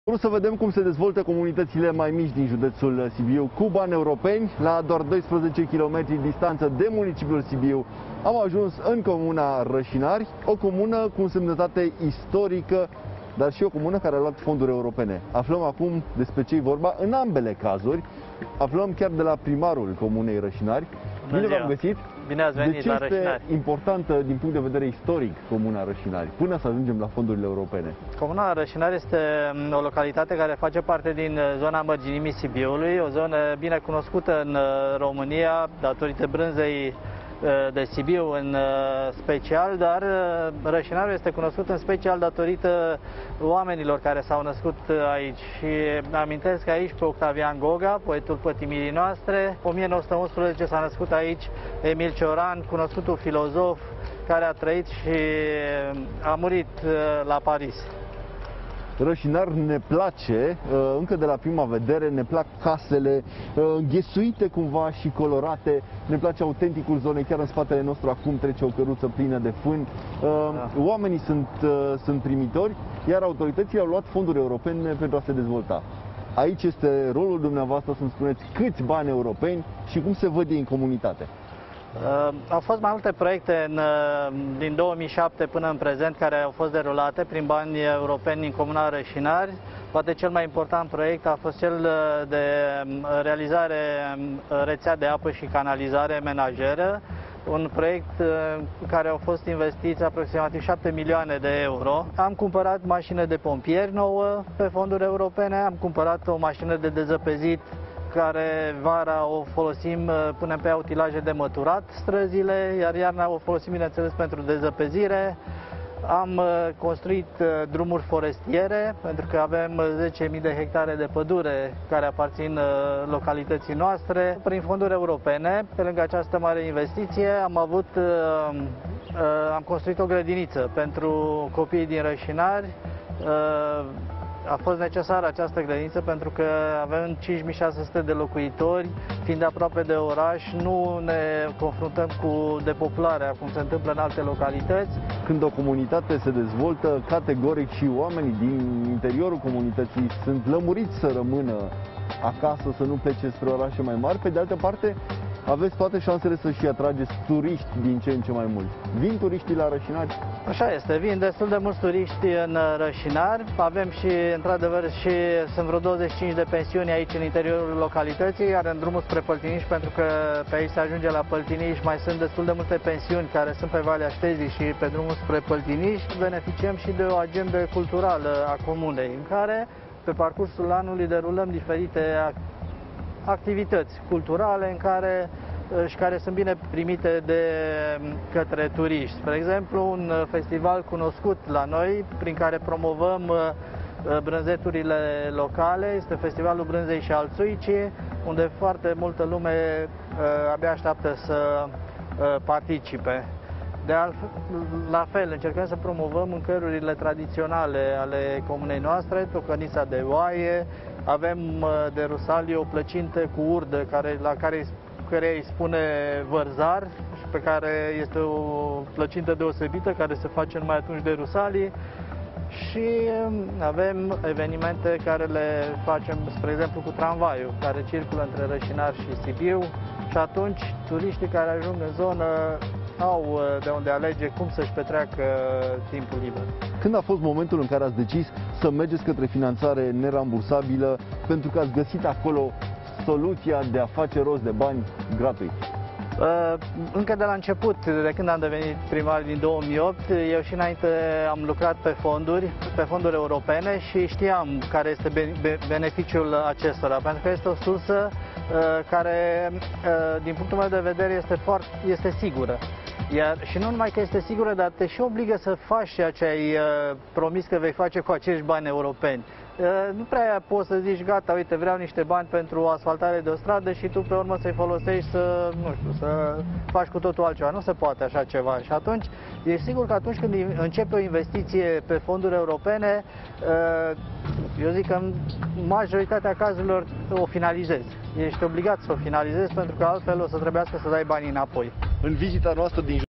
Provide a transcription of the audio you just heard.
Vrem să vedem cum se dezvoltă comunitățile mai mici din județul Sibiu cu bani europeni. La doar 12 km distanță de municipiul Sibiu am ajuns în comuna Rășinari, o comună cu însemnătate istorică, dar și o comună care a luat fonduri europene. Aflăm acum despre ce e vorba în ambele cazuri. Aflăm chiar de la primarul comunei Rășinari. Bine v-am găsit! Bine ați venit la Rășinari! De ce este importantă din punct de vedere istoric comuna Rășinari, până să ajungem la fondurile europene? Comuna Rășinari este o localitate care face parte din zona mărginimii Sibiului, o zonă bine cunoscută în România datorită brânzei de Sibiu în special, dar Rășinarul este cunoscut în special datorită oamenilor care s-au născut aici. Și amintesc aici pe Octavian Goga, poetul pătimirii noastre. 1911 s-a născut aici Emil Cioran, cunoscutul filozof care a trăit și a murit la Paris. Rășinar ne place, încă de la prima vedere, ne plac casele înghesuite cumva și colorate, ne place autenticul zonei, chiar în spatele nostru acum trece o căruță plină de fân. Oamenii sunt primitori, iar autoritățile au luat fonduri europene pentru a se dezvolta. Aici este rolul dumneavoastră să-mi spuneți câți bani europeni și cum se văd ei în comunitate. Au fost mai multe proiecte din 2007 până în prezent care au fost derulate prin bani europeni în comuna Rășinari. Poate cel mai important proiect a fost cel de realizare rețea de apă și canalizare menajeră, un proiect în care au fost investiți aproximativ 7 milioane de euro. Am cumpărat mașină de pompieri nouă pe fonduri europene, am cumpărat o mașină de dezăpezit care vara o folosim, punem pe ea utilaje de măturat străzile, iar iarna o folosim, bineînțeles, pentru dezăpezire. Am construit drumuri forestiere, pentru că avem 10.000 de hectare de pădure care aparțin localității noastre. Prin fonduri europene, pe lângă această mare investiție, am construit o grădiniță pentru copiii din Rășinari. A fost necesară această grădiniță pentru că avem 5600 de locuitori, fiind aproape de oraș, nu ne confruntăm cu depopularea, cum se întâmplă în alte localități. Când o comunitate se dezvoltă, categoric și oamenii din interiorul comunității sunt lămuriți să rămână acasă, să nu plece spre orașe mai mari. Pe de altă parte, aveți toate șansele să și atrageți turiști din ce în ce mai mulți. Vin turiștii la Rășinari? Așa este, vin destul de mulți turiști în Rășinari. Avem și, într-adevăr, sunt vreo 25 de pensiuni aici în interiorul localității, iar în drumul spre Păltiniș, pentru că pe aici se ajunge la Păltiniș, mai sunt destul de multe pensiuni care sunt pe Valea Ștezii și pe drumul spre Păltiniș. Beneficiem și de o agendă culturală a comunei, în care, pe parcursul anului, derulăm diferite activități culturale care sunt bine primite de către turiști. Spre exemplu, un festival cunoscut la noi, prin care promovăm brânzeturile locale, este Festivalul Brânzei și al Țuicii, unde foarte multă lume abia așteaptă să participe. La fel, încercăm să promovăm mâncărurile tradiționale ale comunei noastre, tocănița de oaie, avem de Rusalii o plăcintă cu urdă la care îi spune vărzar și pe care este o plăcintă deosebită care se face numai atunci de Rusalii. Și avem evenimente care le facem, spre exemplu, cu tramvaiul, care circulă între Rășinari și Sibiu, și atunci turiștii care ajung în zonă au de unde alege cum să-și petreacă timpul liber. Când a fost momentul în care ați decis să mergeți către finanțare nerambursabilă, pentru că ați găsit acolo soluția de a face rost de bani gratuit? Încă de la început, de când am devenit primar din 2008, eu și înainte am lucrat pe fonduri europene și știam care este beneficiul acestora, pentru că este o sursă care, din punctul meu de vedere, este sigură. Și nu numai că este sigură, dar te și obligă să faci ceea ce ai promis că vei face cu acești bani europeni. Nu prea poți să zici, gata, uite, vreau niște bani pentru asfaltare de o stradă și tu pe urmă să-i folosești să faci cu totul altceva. Nu se poate așa ceva. Și atunci, e sigur că atunci când începe o investiție pe fonduri europene, eu zic că în majoritatea cazurilor o finalizezi. Ești obligat să o finalizezi, pentru că altfel o să trebuiască să dai banii înapoi. În vizita noastră din